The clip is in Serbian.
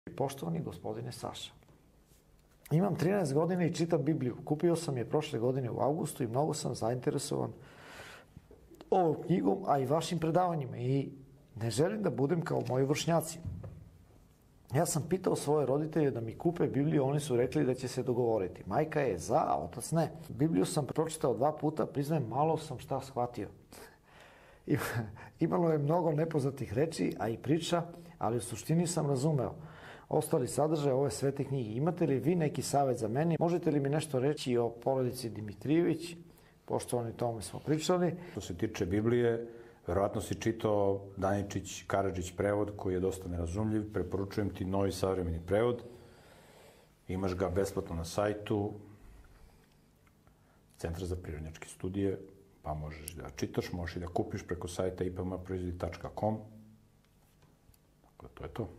Poštovani gospodine Saša, imam 13 godina i čitam Bibliju. Kupio sam je prošle godine u avgustu i mnogo sam zainteresovan ovom knjigom, a i vašim predavanjima i ne želim da budem kao moji vršnjaci. Ja sam pitao svoje roditelje da mi kupe Bibliju, oni su rekli da će se dogovoriti. Majka je za, a otac ne. Bibliju sam pročitao 2 puta, priznajem, malo sam šta shvatio. Imalo je mnogo nepoznatih reči, a i priča, ali u suštini sam razumeo ostali sadržaj ove svete knjige. Imate li vi neki savjet za mene? Možete li mi nešto reći o porodici Dimitrijević? Poštovani, tome smo pričali. Što se tiče Biblije, verovatno si čitao Daničić Karadžić prevod koji je dosta nerazumljiv. Preporučujem ti novi savremeni prevod. Imaš ga besplatno na sajtu Centra za prirodnjačke studije, pa možeš da čitaš, možeš i da kupiš preko sajta ipmproizvodi.com. Dakle, to je to.